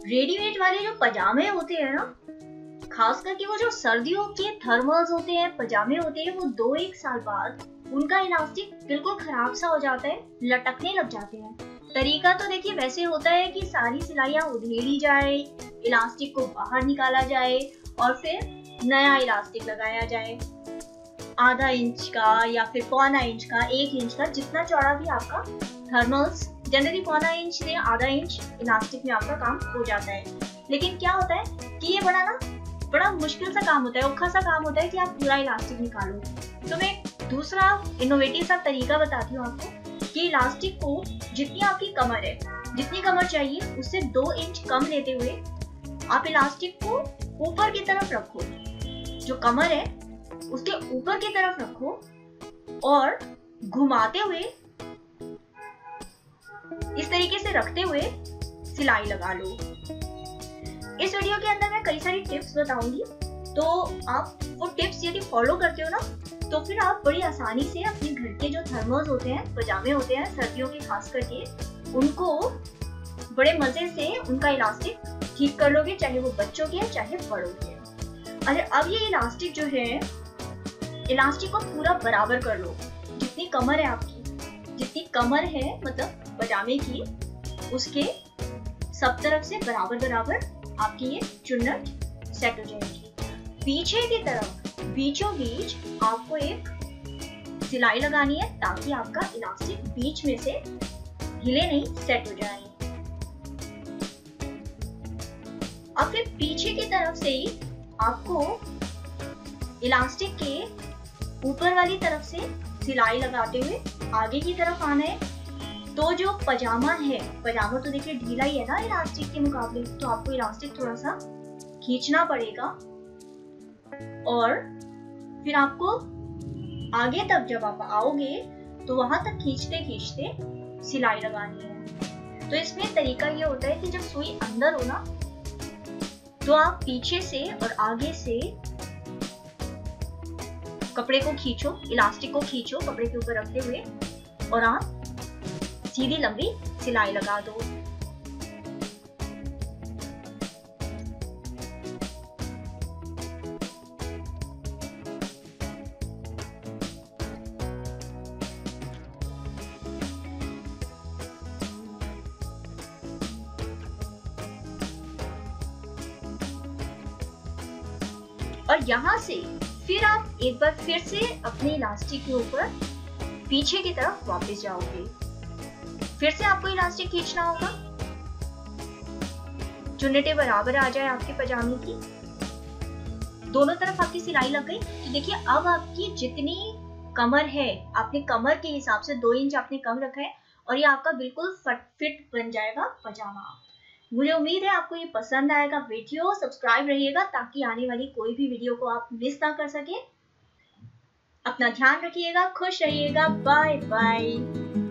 Readymade वाले जो पजामे होते हैं ना, खास करके वो जो सर्दियों के थर्मल्स होते हैं, पजामे होते हैं, वो 2-1 साल बाद उनका इलास्टिक बिल्कुल खराब सा हो जाता है, लटकने लग जाते हैं। तरीका तो देखिए वैसे होता है कि सारी सिलाइयां उधेड़ी जाए, इलास्टिक को बाहर निकाला जाए और फिर नया इलास्टिक लगाया जाए। आधा इंच का या फिर पौना इंच का, 1 इंच का, जितना चौड़ा भी आपका थर्मल्स, जनरली पौना इंच से आधा इंच इलास्टिक में आपका काम हो जाता है। लेकिन क्या होता है कि ये बड़ा मुश्किल सा काम होता है, औखा सा काम होता है कि आप पूरा इलास्टिक निकालो। तो मैं दूसरा इनोवेटिव सा तरीका बताती हूँ आपको कि इलास्टिक को जितनी आपकी कमर है, जितनी कमर चाहिए उससे 2 इंच कम लेते हुए आप इलास्टिक को ऊपर की तरफ रखो, जो कमर है उसके ऊपर की तरफ रखो और घुमाते हुए, इस तरीके से रखते हुए सिलाई लगा लो। इस वीडियो के अंदर मैं कई सारी टिप्स बताऊंगी, तो आप वो टिप्स यदि फॉलो करते हो ना, तो फिर आप बड़ी आसानी से अपने घर के जो थर्मल्स होते हैं, पजामे होते हैं सर्दियों के खास करके, उनको बड़े मजे से उनका इलास्टिक ठीक कर लोगे, चाहे वो बच्चों के चाहे बड़ों के। अच्छा, अब ये इलास्टिक जो है, इलास्टिक को पूरा बराबर कर लो। जितनी कमर है आपकी, जितनी कमर है मतलब पजामे की, उसके सब तरफ से बराबर बराबर आपकी ये चुन्नट सेट हो जाएगी। पीछे की तरफ बीचों बीच आपको एक सिलाई लगानी है ताकि आपका इलास्टिक बीच में से हिले नहीं, सेट हो जाए। अब फिर पीछे की तरफ से ही आपको इलास्टिक के ऊपर वाली तरफ से सिलाई लगाते हुए आगे की तरफ आना है। तो जो पजामा है, पजामा तो देखिए ढीला ही है ना इलास्टिक के मुकाबले, तो आपको इलास्टिक थोड़ा सा खींचना पड़ेगा और फिर आपको आगे तक जब आप आओगे तो वहां तक खींचते खींचते सिलाई लगानी है। तो इसमें तरीका ये होता है कि जब सुई अंदर हो ना, तो आप पीछे से और आगे से कपड़े को खींचो, इलास्टिक को खींचो कपड़े के ऊपर रखते हुए और आप सीधी लंबी सिलाई लगा दो। और यहाँ से फिर आप एक बार फिर से अपने इलास्टिक के ऊपर पीछे की तरफ वापस जाओगे। फिर से आपको इलास्टिक खींचना होगा, चुन्नटें बराबर आ जाए आपके पजामे की, दोनों तरफ आपकी सिलाई लग गई। तो देखिए अब आपकी जितनी कमर है, आपने कमर के हिसाब से 2 इंच आपने कम रखा है और ये आपका बिल्कुल फिट बन जाएगा पजामा। मुझे उम्मीद है आपको ये पसंद आएगा वीडियो। सब्सक्राइब रहिएगा ताकि आने वाली कोई भी वीडियो को आप मिस ना कर सके। अपना ध्यान रखिएगा, खुश रहिएगा, बाय बाय।